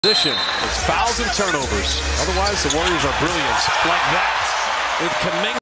Position. It's fouls and turnovers. Otherwise, the Warriors are brilliant like that with Kuminga.